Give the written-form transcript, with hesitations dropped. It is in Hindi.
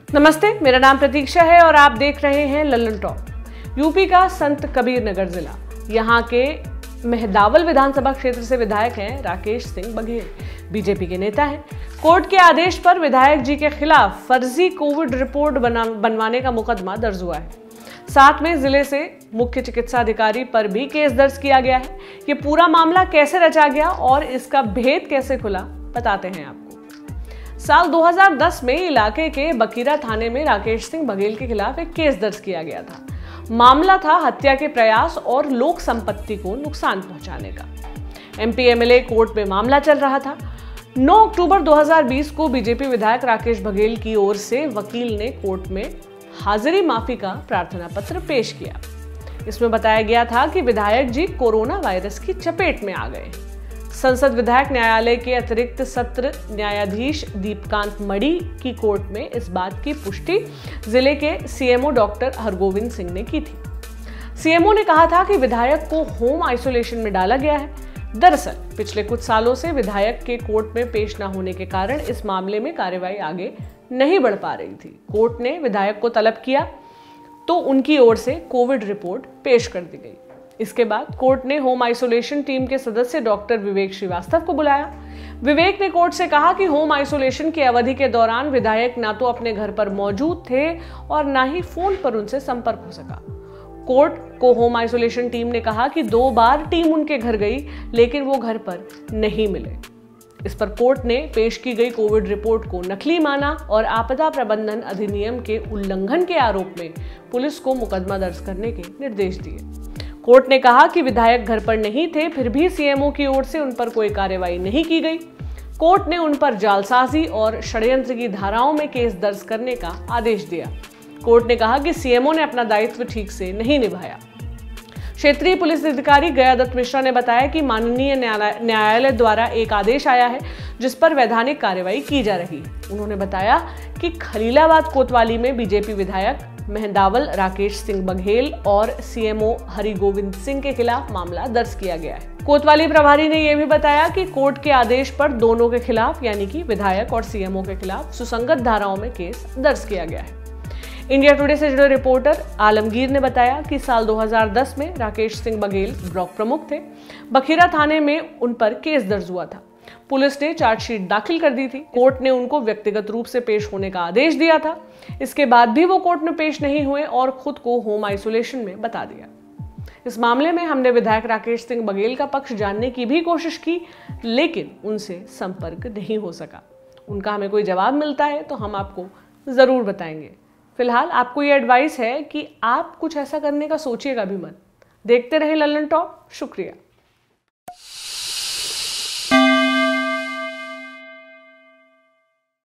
नमस्ते, मेरा नाम प्रतीक्षा है और आप देख रहे हैं लल्लन टॉप। यूपी का संत कबीर नगर जिला, यहाँ के मेहदावल विधानसभा क्षेत्र से विधायक हैं राकेश सिंह बघेल। बीजेपी के नेता हैं। कोर्ट के आदेश पर विधायक जी के खिलाफ फर्जी कोविड रिपोर्ट बनवाने का मुकदमा दर्ज हुआ है। साथ में जिले से मुख्य चिकित्सा अधिकारी पर भी केस दर्ज किया गया है। ये पूरा मामला कैसे रचा गया और इसका भेद कैसे खुला, बताते हैं आपको। साल 2010 में इलाके के बकीरा थाने में राकेश सिंह बघेल के खिलाफ एक केस दर्ज किया गया था। मामला था हत्या के प्रयास और लोक संपत्ति को नुकसान पहुंचाने का। एमपी एमएलए कोर्ट में मामला चल रहा था। 9 अक्टूबर 2020 को बीजेपी विधायक राकेश बघेल की ओर से वकील ने कोर्ट में हाजिरी माफी का प्रार्थना पत्र पेश किया। इसमें बताया गया था कि विधायक जी कोरोना वायरस की चपेट में आ गए। संसद विधायक न्यायालय के अतिरिक्त सत्र न्यायाधीश दीपकांत मड़ी की कोर्ट में इस बात की पुष्टि जिले के सीएमओ डॉक्टर हरगोविंद सिंह ने की थी। सीएमओ ने कहा था कि विधायक को होम आइसोलेशन में डाला गया है। दरअसल पिछले कुछ सालों से विधायक के कोर्ट में पेश न होने के कारण इस मामले में कार्रवाई आगे नहीं बढ़ पा रही थी। कोर्ट ने विधायक को तलब किया तो उनकी ओर से कोविड रिपोर्ट पेश कर दी गई। इसके बाद कोर्ट ने होम आइसोलेशन टीम के सदस्य डॉक्टर विवेक श्रीवास्तव को बुलाया। विवेक ने कोर्ट से कहा कि होम आइसोलेशन की अवधि के दौरान विधायक ना तो अपने घर पर मौजूद थे और ना ही फोन पर उनसे संपर्क हो सका। कोर्ट को होम आइसोलेशन टीम ने कहा कि 2 बार टीम उनके घर गई लेकिन वो घर पर नहीं मिले। इस पर कोर्ट ने पेश की गई कोविड रिपोर्ट को नकली माना और आपदा प्रबंधन अधिनियम के उल्लंघन के आरोप में पुलिस को मुकदमा दर्ज करने के निर्देश दिए। कोर्ट ने कहा कि विधायक घर पर नहीं थे, फिर भी सीएमओ की ओर से उन पर कोई कार्रवाई नहीं की गई। कोर्ट ने उन पर जालसाजी और षड्यंत्र की धाराओं में केस दर्ज करने का आदेश दिया। कोर्ट ने कहा कि सीएमओ ने अपना दायित्व ठीक से नहीं निभाया। क्षेत्रीय पुलिस अधिकारी गया दत्त मिश्रा ने बताया कि माननीय न्यायालय द्वारा एक आदेश आया है जिस पर वैधानिक कार्रवाई की जा रही है। उन्होंने बताया कि खलीलाबाद कोतवाली में बीजेपी विधायक मेहदावल राकेश सिंह बघेल और सीएमओ हरिगोविंद सिंह के खिलाफ मामला दर्ज किया गया है। कोतवाली प्रभारी ने यह भी बताया कि कोर्ट के आदेश पर दोनों के खिलाफ यानी कि विधायक और सीएमओ के खिलाफ सुसंगत धाराओं में केस दर्ज किया गया है। इंडिया टुडे से जुड़े रिपोर्टर आलमगीर ने बताया कि साल 2010 में राकेश सिंह बघेल ब्लॉक प्रमुख थे। बखीरा थाने में उन पर केस दर्ज हुआ था। पुलिस ने चार्जशीट दाखिल कर दी थी। कोर्ट ने उनको व्यक्तिगत रूप से पेश होने का आदेश दिया था। इसके बाद भी वो कोर्ट में पेश नहीं हुए और खुद को होम आइसोलेशन में बता दिया। इस मामले में हमने विधायक राकेश सिंह बघेल का पक्ष जानने की भी कोशिश की लेकिन उनसे संपर्क नहीं हो सका। उनका हमें कोई जवाब मिलता है तो हम आपको जरूर बताएंगे। फिलहाल आपको ये एडवाइस है कि आप कुछ ऐसा करने का सोचिएगा भी मत। देखते रहे लल्लन टॉप। शुक्रिया।